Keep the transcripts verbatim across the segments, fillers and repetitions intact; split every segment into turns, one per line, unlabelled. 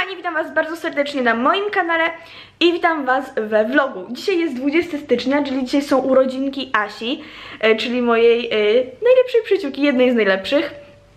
kochani, witam was bardzo serdecznie na moim kanale i witam was we vlogu. Dzisiaj jest dwudziestego stycznia, czyli dzisiaj są urodzinki Asi, czyli mojej e, najlepszej przyjaciółki, jednej z najlepszych.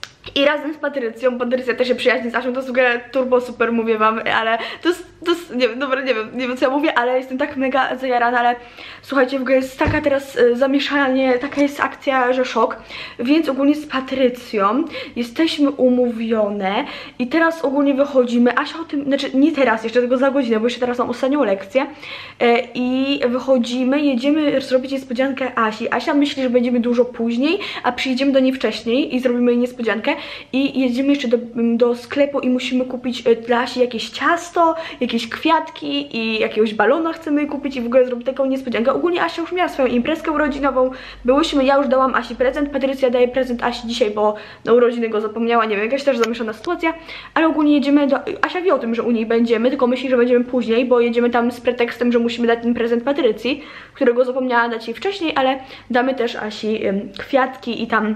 I razem z Patrycją, Patrycja też się przyjaźni z Asią, to jest w ogóle turbo super, mówię wam, ale to jest, to jest, nie wiem, dobra, nie wiem, nie wiem co ja mówię, ale jestem tak mega zajarana, ale słuchajcie, w ogóle jest taka teraz e, zamieszanie, taka jest akcja, że szok, więc ogólnie z Patrycją jesteśmy umówione i teraz ogólnie wychodzimy, Asia o tym, znaczy nie teraz, jeszcze tylko za godzinę, bo jeszcze teraz mam ostatnią lekcję e, i wychodzimy, jedziemy zrobić niespodziankę Asi. Asia myśli, że będziemy dużo później, a przyjdziemy do niej wcześniej i zrobimy jej niespodziankę. I jedziemy jeszcze do, do sklepu i musimy kupić dla Asi jakieś ciasto, jakieś kwiatki i jakiegoś balona chcemy kupić i w ogóle zrobić taką niespodziankę. Ogólnie Asia już miała swoją imprezkę urodzinową, byłyśmy, ja już dałam Asi prezent, Patrycja daje prezent Asi dzisiaj, bo na urodziny go zapomniała, nie wiem, jakaś też zamieszana sytuacja, ale ogólnie jedziemy do... Asia wie o tym, że u niej będziemy, tylko myśli, że będziemy później, bo jedziemy tam z pretekstem, że musimy dać ten prezent Patrycji, którego zapomniała dać jej wcześniej, ale damy też Asi ym, kwiatki i tam...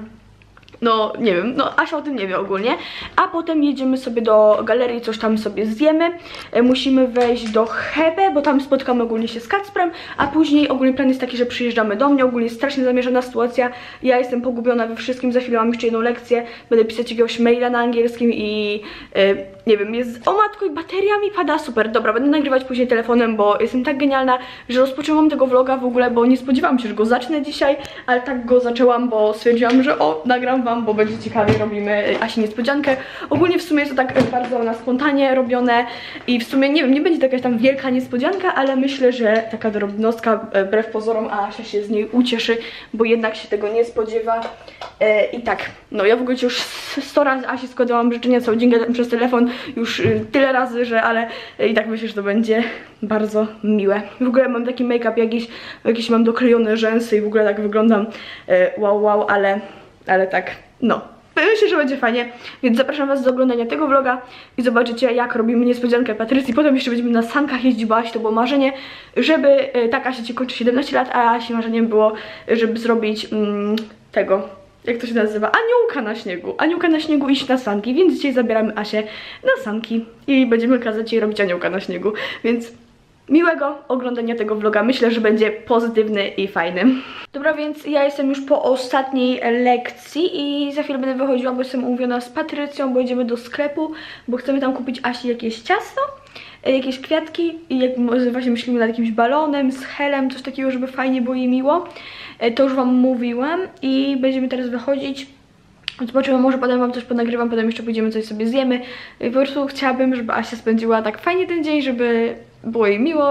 No, nie wiem, no Asia o tym nie wie ogólnie. A potem jedziemy sobie do galerii, coś tam sobie zjemy. e, Musimy wejść do Hebe, bo tam spotkamy ogólnie się z Kacprem. A później ogólnie plan jest taki, że przyjeżdżamy do mnie. Ogólnie strasznie zamieszana sytuacja. Ja jestem pogubiona we wszystkim, za chwilę mam jeszcze jedną lekcję. Będę pisać jakiegoś maila na angielskim i e, nie wiem, jest... O matko, i bateria mi pada, super. Dobra, będę nagrywać później telefonem, bo jestem tak genialna, że rozpoczęłam tego vloga w ogóle, bo nie spodziewałam się, że go zacznę dzisiaj. Ale tak go zaczęłam, bo stwierdziłam, że o, nagram wam, bo będzie ciekawie, robimy Asi niespodziankę. Ogólnie w sumie jest to tak bardzo na spontanie robione i w sumie, nie wiem, nie będzie to jakaś tam wielka niespodzianka, ale myślę, że taka drobnostka, wbrew pozorom, a Asia się z niej ucieszy, bo jednak się tego nie spodziewa. E, I tak, no ja w ogóle już sto razy Asi składałam życzenia, cały dzień gadam przez telefon, już y, tyle razy, że ale i tak myślę, że to będzie bardzo miłe. W ogóle mam taki make-up jakiś, jakieś mam doklejone rzęsy i w ogóle tak wyglądam e, wow, wow, ale, ale tak, no. Myślę, że będzie fajnie, więc zapraszam was do oglądania tego vloga i zobaczycie, jak robimy niespodziankę Patrycji. Potem jeszcze będziemy na sankach jeździć, bo Asi to było marzenie, żeby, e, tak, Asia ci kończy siedemnaście lat, a Asi marzeniem było, żeby zrobić mm, tego, jak to się nazywa, aniołka na śniegu, aniołka na śniegu, iść na sanki, więc dzisiaj zabieramy Asię na sanki i będziemy kazać jej robić aniołka na śniegu, więc miłego oglądania tego vloga, myślę, że będzie pozytywny i fajny. Dobra, więc ja jestem już po ostatniej lekcji i za chwilę będę wychodziła, bo jestem umówiona z Patrycją, bo idziemy do sklepu, bo chcemy tam kupić Asi jakieś ciasto, jakieś kwiatki i jak właśnie myślimy nad jakimś balonem, z helem, coś takiego, żeby fajnie było jej miło. To już wam mówiłam i będziemy teraz wychodzić. Zobaczymy, może potem wam coś ponagrywam, potem jeszcze pójdziemy, coś sobie zjemy. I po prostu chciałabym, żeby Asia spędziła tak fajnie ten dzień, żeby było jej miło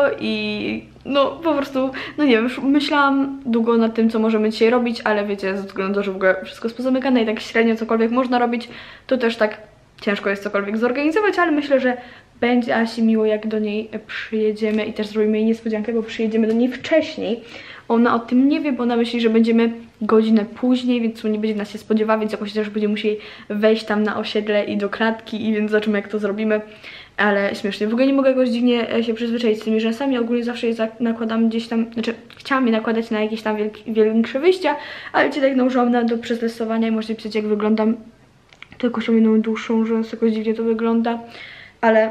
i no po prostu, no nie wiem, już myślałam długo nad tym, co możemy dzisiaj robić, ale wiecie, ze względu na to, że w ogóle wszystko jest pozamykane i tak średnio cokolwiek można robić, to też tak ciężko jest cokolwiek zorganizować, ale myślę, że będzie Asi miło, jak do niej przyjedziemy i też zrobimy jej niespodziankę, bo przyjedziemy do niej wcześniej. Ona o tym nie wie, bo ona myśli, że będziemy godzinę później, więc nie będzie nas się spodziewała, więc jakoś też będziemy musieli wejść tam na osiedle i do klatki, i więc zobaczymy, jak to zrobimy. Ale śmiesznie, w ogóle nie mogę jakoś dziwnie się przyzwyczaić z tymi rzęsami, ogólnie zawsze je nakładam gdzieś tam, znaczy chciałam je nakładać na jakieś tam większe wyjścia, ale cię tak nałożyłam na do przezlesowania i możecie pisać, jak wyglądam. Tylko się jedną dłuższą rzęsę, jakoś dziwnie to wygląda, ale,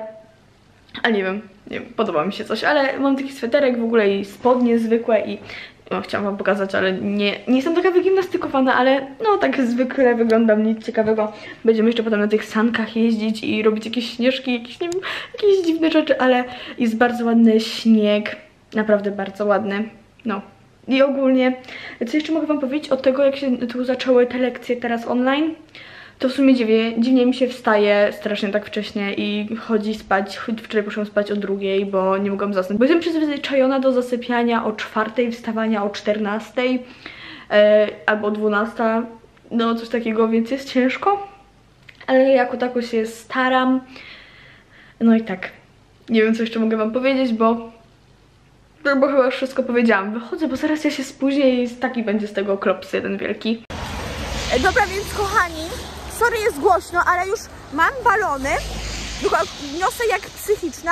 ale nie wiem, nie wiem, podoba mi się coś, ale mam taki sweterek w ogóle i spodnie zwykłe i no, chciałam wam pokazać, ale nie, nie jestem taka wygimnastykowana, ale no tak zwykle wyglądam, nic ciekawego. Będziemy jeszcze potem na tych sankach jeździć i robić jakieś śnieżki, jakieś, nie wiem, jakieś dziwne rzeczy, ale jest bardzo ładny śnieg, naprawdę bardzo ładny, no. I ogólnie, co jeszcze mogę wam powiedzieć od tego, jak się tu zaczęły te lekcje teraz online? To w sumie dziwnie, dziwnie mi się wstaje strasznie tak wcześnie i chodzi spać. Wczoraj poszłam spać o drugiej, bo nie mogłam zasnąć. Bo jestem przyzwyczajona do zasypiania o czwartej, wstawania o czternastej e, albo dwunastej, no coś takiego, więc jest ciężko. Ale jako tako się staram. No i tak, nie wiem, co jeszcze mogę wam powiedzieć, bo, bo chyba już wszystko powiedziałam. Wychodzę, bo zaraz ja się spóźnię i taki będzie z tego klops jeden wielki.
Dobra, więc kochani, sorry, jest głośno, ale już mam balony, tylko niosę jak psychiczna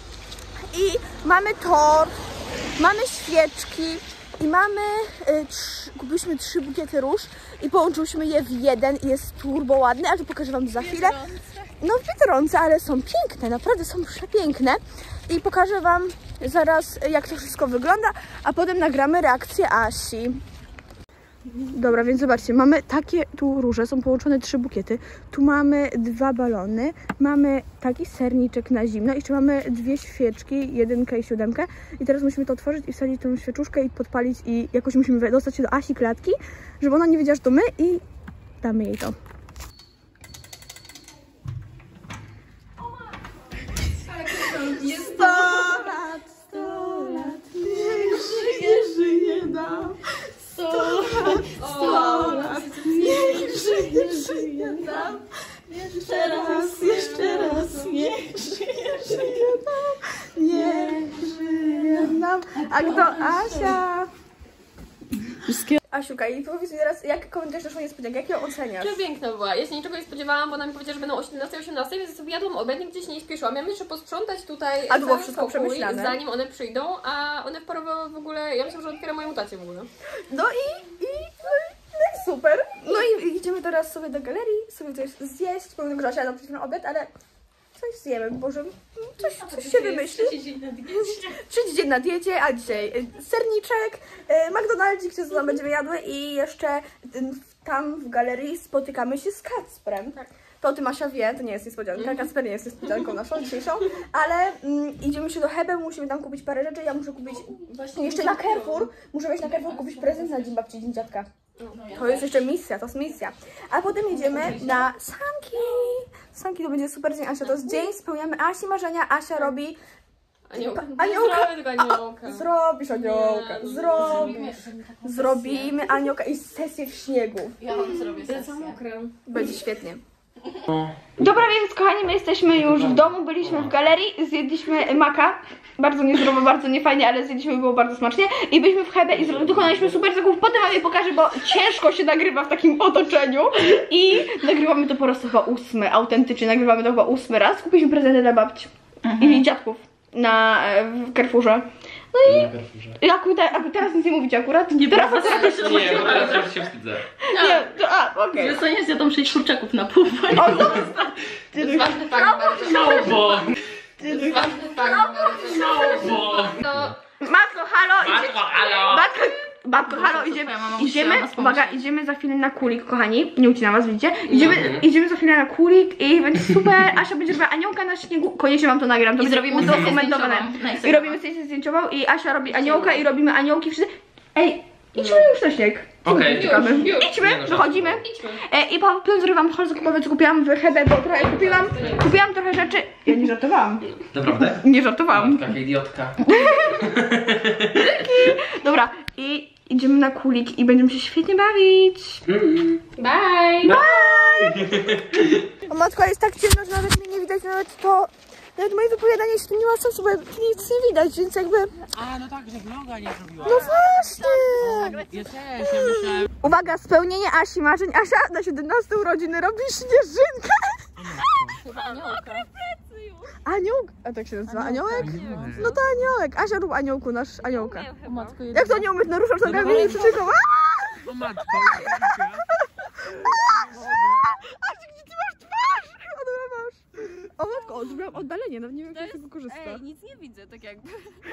i mamy tort, mamy świeczki i mamy, y, trzy, kupiliśmy trzy bukiety róż i połączyliśmy je w jeden i jest turbo ładny, ale to pokażę wam za chwilę. no w Biedronce, ale są piękne, naprawdę są przepiękne. I pokażę wam zaraz, jak to wszystko wygląda, a potem nagramy reakcję Asi. Dobra, więc zobaczcie, mamy takie tu róże, są połączone trzy bukiety. Tu mamy dwa balony, mamy taki serniczek na zimno, jeszcze mamy dwie świeczki, jedynkę i siódemkę. I teraz musimy to otworzyć i wsadzić tą świeczuszkę i podpalić i jakoś musimy dostać się do Asi klatki, żeby ona nie wiedziała, że to my i damy jej to. sto lat, sto lat, niech żyje, żyje nam. sto lat, sto lat, niech żyje, żyje nam. Jeszcze raz, jeszcze raz, niech żyje, żyje nam. Niech żyje nam. A kto? Asia. Asiuka, i powiedz mi teraz, jak komentujesz naszą niespodziankę, jak ją oceniasz?
Przepiękna była. Ja się niczego nie spodziewałam, bo ona mi powiedziała, że będą o siedemnastej, osiemnastej, więc sobie jadłam obiad, nigdzie się nie spieszyłam. Miałam jeszcze posprzątać tutaj
A było
cały
wszystko
pokój,
przemyślane.
zanim one przyjdą, a one wparowały w ogóle, ja myślałam, że otwiera moją tację w ogóle.
No i, i, no i no i super. No i idziemy teraz sobie do galerii, sobie coś zjeść, pomimo Grzesia na przykład na obiad, ale coś zjemy, może coś, coś się wymyśli.
Trzeci dzień na diecie.
Trzeci dzień na diecie, a dzisiaj y, serniczek, y, McDonald's, gdzie tam będziemy jadły i jeszcze y, tam w galerii spotykamy się z Kacprem.
Tak.
To o tym Asia wie, to nie jest niespodzianka, Kacper nie jest niespodzianką naszą dzisiejszą, ale mm, idziemy się do Hebe, musimy tam kupić parę rzeczy, ja muszę kupić właśnie jeszcze na Carrefour, muszę wejść na Carrefour kupić prezent na dzień babci, dzień dziadka. To jest jeszcze misja, to jest misja. A potem jedziemy na sanki. Sanki to będzie super dzień, Asia, to jest dzień, spełniamy Asi marzenia, Asia robi...
Aniołka.
Aniołka.
Nie zrobię tego aniołka.
A, zrobisz aniołka,
Nie,
zrobisz. Zrobimy aniołka i sesję w śniegu.
Ja wam zrobię
To jest
sesję.
mokre.
Będzie świetnie.
Dobra, więc kochani, my jesteśmy już w domu, byliśmy w galerii, zjedliśmy maka. Bardzo niezdrowo, bardzo niefajnie, ale zjedliśmy, było bardzo smacznie. I byliśmy w Hebe i zro- dokonaliśmy super zakupów. Potem wam je pokażę, bo ciężko się nagrywa w takim otoczeniu. I nagrywamy to po raz chyba ósmy, autentycznie nagrywamy to chyba ósmy raz. Kupiliśmy prezenty dla babci i dziadków na e, w Carrefourze. No i akurat, akurat teraz nic nie mówicie akurat. Nie, teraz to teraz się
Nie, bo teraz już się wstydzę.
Nie, to, a, okej.
Wiesz co, nie zjadą sześć kurczaków na pół.
To jest ważny fakt bardzo.
Małpo!
To jest ważny fakt bardzo.
Małpo!
To
Matko, halo! idzie-
Matko, halo!
Matko, Matko, halo, idziemy,
twoja mama
idziemy,
musiała nas
uwaga,
pomyśleć.
idziemy za chwilę na kulik, kochani, nie ucinam was, widzicie? Idziemy,
Mhm.
idziemy za chwilę na kulik i będzie super, Asia będzie robiła aniołka na śniegu, koniecznie wam to nagram, to
I
będzie
zrobimy sesję
udokumentowane.
zdjęciową na
I
Instagrama.
robimy sesję zdjęciową i Asia robi aniołka i robimy aniołki wszyscy. Ej, idźmy już na śnieg.
Okej.
Czekamy.
Już, już.
Idźmy,
Nie no,
wychodzimy.
idźmy.
E, I po tym zrywam hol zakupowy, co kupiłam w Hebe, bo trochę kupiłam, kupiłam trochę rzeczy. Ja nie żartowałam,
Naprawdę?
nie żartowałam.
Matka, jaka idiotka.
Dobra, i idziemy na kulik i będziemy się świetnie bawić.
Bye!
O matko, jest tak ciemno, że nawet mnie nie widać, nawet to... Nawet moje wypowiadanie się tu nie ma sensu, bo nic nie widać, więc jakby...
A, no tak, że vloga nie zrobiła.
No właśnie!
Ja też, ja myślałem...
Uwaga, spełnienie Asi marzeń. Asia na siedemnaste urodziny robi śnieżynkę.
Chyba aniołka.
Anioł? A tak się nazywa? Aniołek? No to aniołek. Asia rób aniołku, nasz aniołka.
O matko,
Jak to nie umieć? No ruszasz nogami i przyczekał.
O matko,
Asia, gdzie ty masz twarz? O, dobra, masz. O matko, o, zrobiłam oddalenie, no nie wiem, jak się tego korzysta.
nic nie widzę, tak jakby.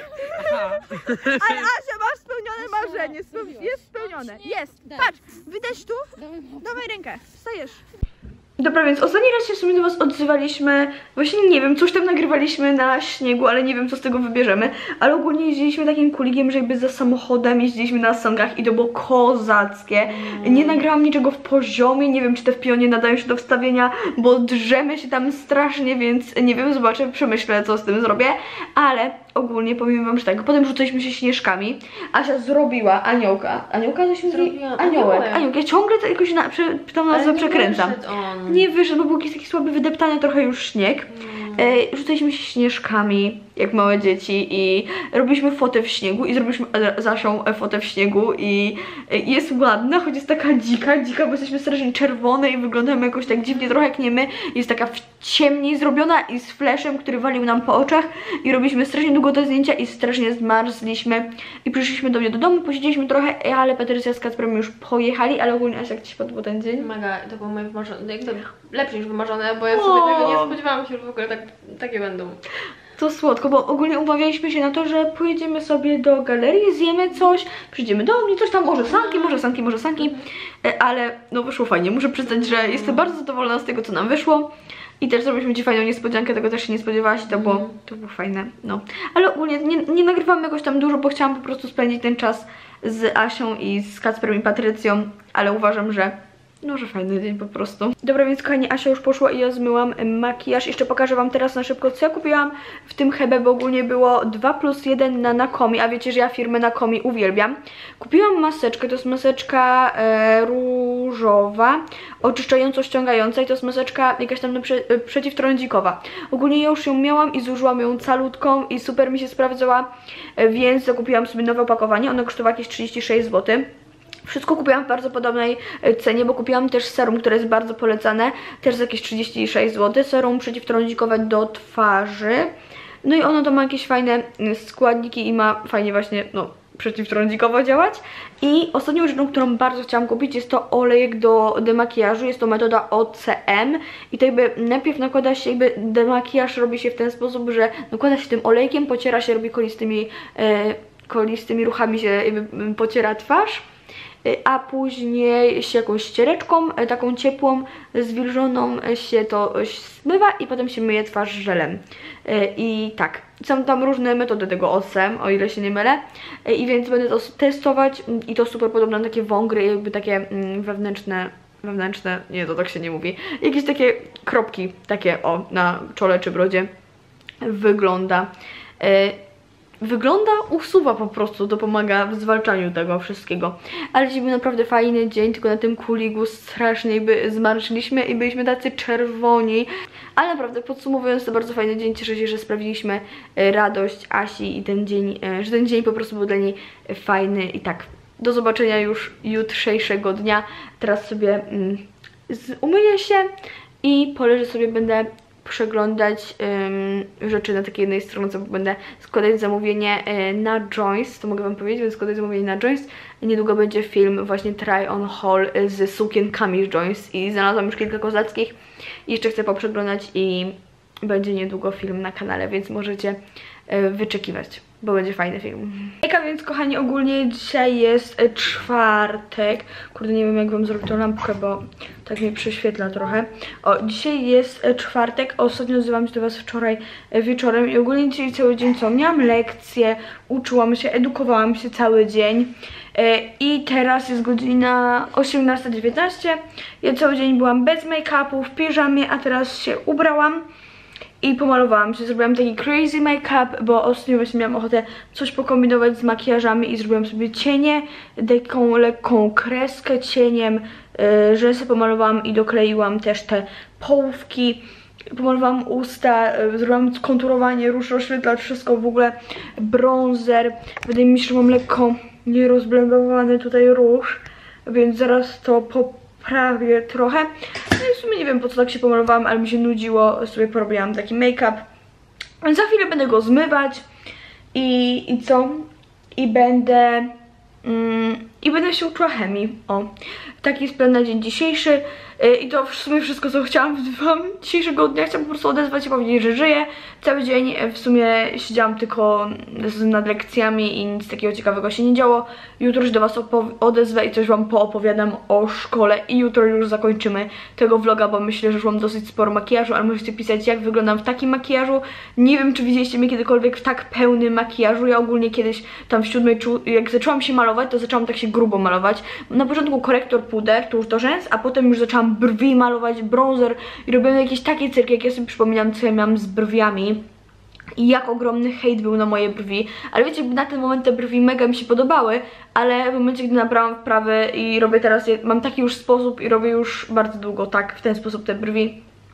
Ale Asia, masz spełnione marzenie. Speł- Jest spełnione. Jest. Patrz, wydać tu. Dawaj rękę. Wstajesz.
Dobra, więc ostatni raz się w sumie do was odzywaliśmy, właśnie nie wiem, coś tam nagrywaliśmy na śniegu, ale nie wiem, co z tego wybierzemy, ale ogólnie jeździliśmy takim kulikiem, że jakby za samochodem jeździliśmy na sangach i to było kozackie. Nie nagrałam niczego w poziomie, nie wiem, czy te w pionie nadają się do wstawienia, bo drzemy się tam strasznie, więc nie wiem, zobaczę, przemyślę, co z tym zrobię, ale ogólnie powiem wam, że tak, potem rzucaliśmy się śnieżkami, Asia zrobiła aniołka, aniołka to się zrobi?
Zrobiłam
Aniołek,
aniołek.
aniołek, ja ciągle to jakoś na, przy, tam nazwę przekręcam. Nie wyszedł, bo był jakiś taki słaby, wydeptany trochę już śnieg. e, rzucaliśmy się śnieżkami jak małe dzieci i robiliśmy fotę w śniegu i zrobiliśmy z Asią fotę w śniegu i jest ładna, choć jest taka dzika, dzika, bo jesteśmy strasznie czerwone i wyglądamy jakoś tak dziwnie, trochę jak nie my, jest taka ciemniej zrobiona i z flashem, który walił nam po oczach i robiliśmy strasznie długo te zdjęcia i strasznie zmarzliśmy i przyszliśmy do mnie do domu, posiedzieliśmy trochę, ale Patrycja z Kacprem już pojechali, ale ogólnie Asia, jak Ci się podobał ten dzień?
Mega, to było moje wymarzone, jak to lepsze niż wymarzone, bo ja sobie
O.
tego nie spodziewałam się, że w ogóle tak, takie będą.
To słodko, bo ogólnie umawialiśmy się na to, że pojedziemy sobie do galerii, zjemy coś, przyjdziemy do mnie, coś tam, może sanki, może sanki, może sanki, ale no wyszło fajnie. Muszę przyznać, że jestem bardzo zadowolona z tego, co nam wyszło i też zrobiliśmy Ci fajną niespodziankę, tego też się nie spodziewałaś, to było, to było fajne, no. Ale ogólnie nie, nie nagrywamy jakoś tam dużo, bo chciałam po prostu spędzić ten czas z Asią i z Kacprem i Patrycją, ale uważam, że no, że fajny dzień po prostu. Dobra, więc kochani, Asia już poszła i ja zmyłam makijaż. Jeszcze pokażę Wam teraz na szybko, co ja kupiłam w tym Hebe, bo ogólnie było dwa plus jeden na Nakomi, a wiecie, że ja firmę Nakomi uwielbiam. Kupiłam maseczkę, to jest maseczka e, różowa, oczyszczająco-ściągająca i to jest maseczka jakaś tam prze, e, przeciwtrądzikowa. Ogólnie ja już ją miałam i zużyłam ją calutką i super mi się sprawdzała, e, więc zakupiłam sobie nowe opakowanie. Ono kosztowało jakieś trzydzieści sześć złotych. Wszystko kupiłam w bardzo podobnej cenie, bo kupiłam też serum, które jest bardzo polecane, też za jakieś trzydzieści sześć złotych, serum przeciwtrądzikowe do twarzy. No i ono to ma jakieś fajne składniki i ma fajnie właśnie, no, przeciwtrądzikowo działać. I ostatnią rzeczą, którą bardzo chciałam kupić, jest to olejek do demakijażu, jest to metoda O C M i to jakby najpierw nakłada się, jakby demakijaż robi się w ten sposób, że nakłada się tym olejkiem, pociera się, robi kolistymi, e, kolistymi ruchami się jakby pociera twarz, a później się jakąś ściereczką, taką ciepłą, zwilżoną się to zmywa i potem się myje twarz żelem. I tak, są tam różne metody tego O C M, o ile się nie mylę. I więc będę to testować i to super podobne na takie wągry, jakby takie wewnętrzne, wewnętrzne, nie, to tak się nie mówi, jakieś takie kropki, takie o, na czole czy brodzie wygląda. Wygląda, usuwa po prostu, to pomaga w zwalczaniu tego wszystkiego. Ale dzisiaj był naprawdę fajny dzień, tylko na tym kuligu strasznie jakby zmarszczyliśmy i byliśmy tacy czerwoni. Ale naprawdę podsumowując, to bardzo fajny dzień, cieszę się, że sprawiliśmy radość Asi i ten dzień, że ten dzień po prostu był dla niej fajny. I tak, do zobaczenia już jutrzejszego dnia. Teraz sobie mm, umyję się i poleżę sobie, będę przeglądać um, rzeczy na takiej jednej stronce, bo będę składać zamówienie y, na Joins, to mogę Wam powiedzieć, więc składać zamówienie na Joins. Niedługo będzie film właśnie try on haul z sukienkami z Joins i znalazłam już kilka kozackich i jeszcze chcę poprzeglądać i będzie niedługo film na kanale, więc możecie y, wyczekiwać, bo będzie fajny film. Ejka, więc kochani, ogólnie dzisiaj jest czwartek. Kurde, nie wiem jak Wam zrobić tą lampkę, bo tak mnie prześwietla trochę. O, dzisiaj jest czwartek, ostatnio odzywałam się do Was wczoraj wieczorem i ogólnie dzisiaj cały dzień co? Miałam lekcje, uczyłam się, edukowałam się cały dzień. I teraz jest godzina osiemnasta dziewiętnaście. Ja cały dzień byłam bez make-upu, w piżamie, a teraz się ubrałam i pomalowałam się, zrobiłam taki crazy make-up, bo ostatnio właśnie miałam ochotę coś pokombinować z makijażami i zrobiłam sobie cienie, taką lekką kreskę cieniem, yy, że sobie pomalowałam i dokleiłam też te połówki, pomalowałam usta, yy, zrobiłam skonturowanie, róż, rozświetlacz, wszystko w ogóle, bronzer. Wydaje mi się, że mam lekko nierozblendowany tutaj róż, więc zaraz to po prawie trochę. No i w sumie nie wiem po co tak się pomalowałam, ale mi się nudziło, sobie porobiłam taki make-up. Więc za chwilę będę go zmywać i, i co? I będę mm, i będę się uczyła chemii. O, taki jest plan na dzień dzisiejszy. I to w sumie wszystko, co chciałam wam dzisiejszego dnia. Chciałam po prostu odezwać i powiedzieć, że żyję. Cały dzień w sumie siedziałam tylko z, nad lekcjami i nic takiego ciekawego się nie działo. Jutro już do Was odezwę i coś Wam poopowiadam o szkole i jutro już zakończymy tego vloga, bo myślę, że już mam dosyć sporo makijażu, ale możecie pisać, jak wyglądam w takim makijażu. Nie wiem, czy widzieliście mnie kiedykolwiek w tak pełnym makijażu. Ja ogólnie kiedyś tam w siódmej, jak zaczęłam się malować, to zaczęłam tak się grubo malować. Na początku korektor puder, tuż do rzęs, a potem już zaczęłam brwi malować, bronzer i robiłam jakieś takie cyrki, jak ja sobie przypominam, co ja miałam z brwiami i jak ogromny hejt był na moje brwi, ale wiecie, na ten moment te brwi mega mi się podobały, ale w momencie, gdy nabrałam wprawy i robię teraz, mam taki już sposób i robię już bardzo długo tak, w ten sposób te brwi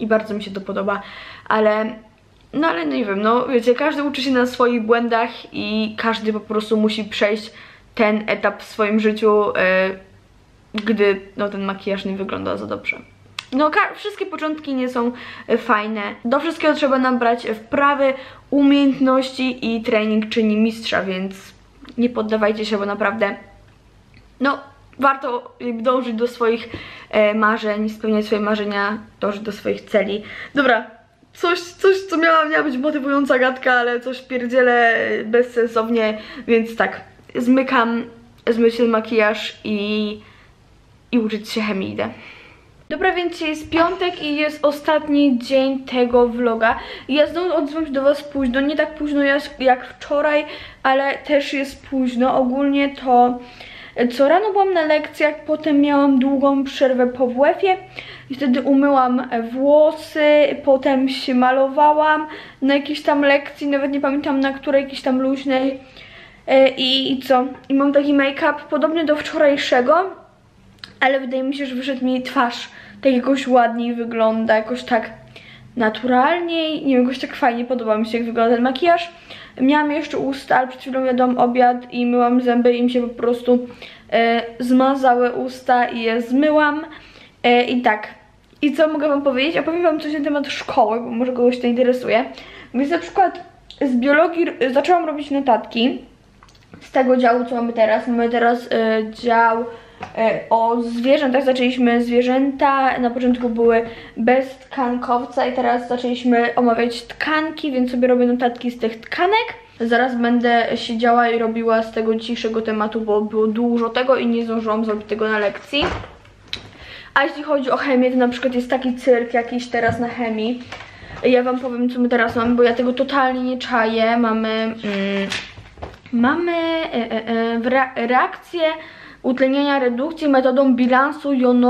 i bardzo mi się to podoba, ale no ale nie wiem, no wiecie, każdy uczy się na swoich błędach i każdy po prostu musi przejść ten etap w swoim życiu, yy, gdy no ten makijaż nie wygląda za dobrze. No wszystkie początki nie są fajne. Do wszystkiego trzeba nabrać wprawy, umiejętności i trening czyni mistrza, więc nie poddawajcie się, bo naprawdę no warto dążyć do swoich e, marzeń, spełniać swoje marzenia, dążyć do swoich celi. Dobra, coś, coś co miała, miała być motywująca gadka, ale coś pierdzielę bezsensownie, więc tak, zmykam, zmyć ten makijaż i, i uczyć się chemii idę. Dobra, więc jest piątek i jest ostatni dzień tego vloga. Ja znowu odzywam się do was późno, nie tak późno jak wczoraj, ale też jest późno. Ogólnie to co rano byłam na lekcjach, potem miałam długą przerwę po W F-ie i wtedy umyłam włosy, potem się malowałam na jakiejś tam lekcji, nawet nie pamiętam na której, jakiejś tam luźnej. I, i co? I mam taki make-up podobny do wczorajszego, ale wydaje mi się, że wyszedł mi twarz tak jakoś ładniej wygląda, jakoś tak naturalniej, nie wiem, jakoś tak fajnie podoba mi się, jak wygląda ten makijaż. Miałam jeszcze usta, ale przed chwilą jadłam obiad i myłam zęby i mi się po prostu e, zmazały usta i je zmyłam. E, I tak, i co mogę wam powiedzieć? Opowiem wam coś na temat szkoły, bo może kogoś to interesuje. Więc na przykład z biologii zaczęłam robić notatki z tego działu, co mamy teraz. Mamy teraz e, dział o zwierzętach, zaczęliśmy zwierzęta, na początku były bez tkankowca i teraz zaczęliśmy omawiać tkanki, więc sobie robię notatki z tych tkanek. Zaraz będę siedziała i robiła z tego dzisiejszego tematu, bo było dużo tego i nie zdążyłam zrobić tego na lekcji. A jeśli chodzi o chemię, to na przykład jest taki cyrk jakiś teraz na chemii. Ja wam powiem, co my teraz mamy, bo ja tego totalnie nie czaję. Mamy, mm, mamy e, e, e, reakcję utlenienia redukcji metodą bilansu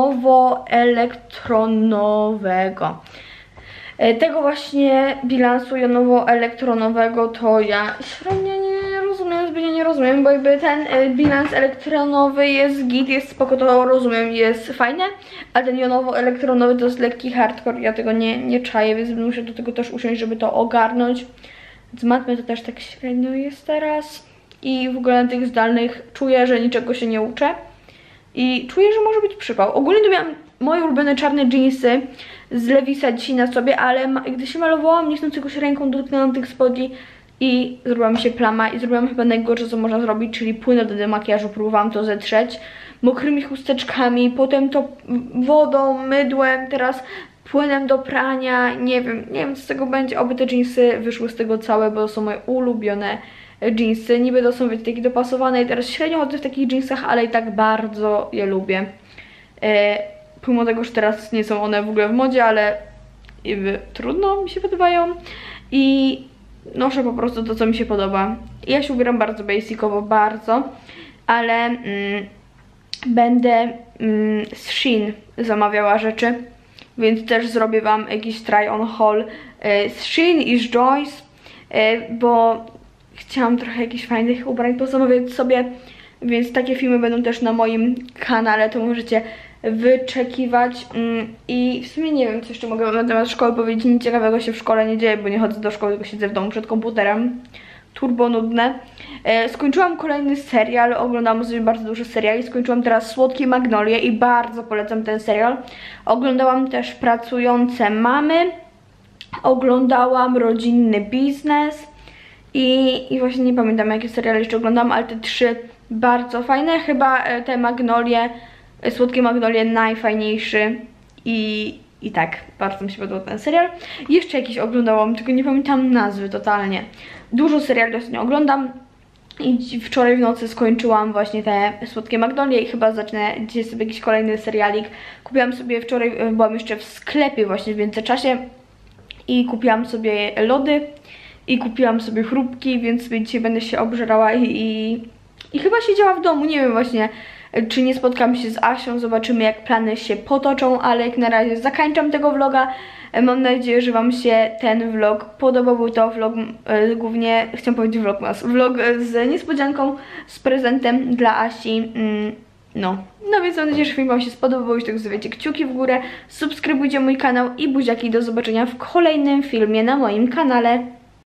jonowo-elektronowego. Tego właśnie bilansu jonowo-elektronowego to ja średnio nie rozumiem, zbytnio nie rozumiem, bo jakby ten bilans elektronowy jest git, jest spoko, to rozumiem, jest fajne, ale ten jonowo-elektronowy to jest lekki hardcore, ja tego nie, nie czaję, więc muszę do tego też usiąść, żeby to ogarnąć. Z matmy to też tak średnio jest teraz. I w ogóle na tych zdalnych czuję, że niczego się nie uczę. I czuję, że może być przypał. Ogólnie to miałam moje ulubione czarne dżinsy z Levisa dzisiaj na sobie, ale gdy się malowałam, niechcąc się ręką dotknęłam tych spodni i zrobiła mi się plama. I zrobiłam chyba najgorsze, co można zrobić, czyli płynę do demakijażu. Próbowałam to zetrzeć mokrymi chusteczkami, potem to wodą, mydłem, teraz płynem do prania. Nie wiem, nie wiem co z tego będzie. Oby te dżinsy wyszły z tego całe, bo to są moje ulubione dżinsy. Niby to są wiecie, takie dopasowane i teraz średnio chodzę w takich dżinsach, ale i tak bardzo je lubię. E, pomimo tego, że teraz nie są one w ogóle w modzie, ale jakby trudno mi się podobają i noszę po prostu to, co mi się podoba. Ja się ubieram bardzo basicowo, bardzo, ale mm, będę mm, z Shein zamawiała rzeczy, więc też zrobię wam jakiś try on haul e, z Shein i z Joyce, e, bo chciałam trochę jakichś fajnych ubrań pozamawiać sobie, więc takie filmy będą też na moim kanale, to możecie wyczekiwać. I w sumie nie wiem, co jeszcze mogę na temat szkoły powiedzieć. Nic ciekawego się w szkole nie dzieje, bo nie chodzę do szkoły, tylko siedzę w domu przed komputerem. Turbo nudne. E, skończyłam kolejny serial, oglądałam sobie bardzo dużo seriali. Skończyłam teraz Słodkie Magnolie i bardzo polecam ten serial. Oglądałam też Pracujące Mamy. Oglądałam Rodzinny Biznes. I, I właśnie nie pamiętam, jakie seriale jeszcze oglądam, ale te trzy bardzo fajne. Chyba te Magnolie, Słodkie Magnolie najfajniejszy i, i tak, bardzo mi się podobał ten serial. Jeszcze jakiś oglądałam, tylko nie pamiętam nazwy totalnie. Dużo seriali ostatnio oglądam i wczoraj w nocy skończyłam właśnie te Słodkie Magnolie i chyba zacznę dzisiaj sobie jakiś kolejny serialik. Kupiłam sobie wczoraj, byłam jeszcze w sklepie właśnie w międzyczasie i kupiłam sobie lody. I kupiłam sobie chrupki, więc sobie dzisiaj będę się obżerała i, i, i chyba siedziała w domu. Nie wiem właśnie, czy nie spotkam się z Asią, zobaczymy jak plany się potoczą, ale jak na razie zakończam tego vloga. Mam nadzieję, że wam się ten vlog podobał. Był to vlog e, głównie, chciałam powiedzieć vlogmas, vlog z niespodzianką, z prezentem dla Asi. Mm, No, no więc mam nadzieję, że film wam się spodobał, jeśli tak zostawiacie kciuki w górę, subskrybujcie mój kanał i buziaki, do zobaczenia w kolejnym filmie na moim kanale.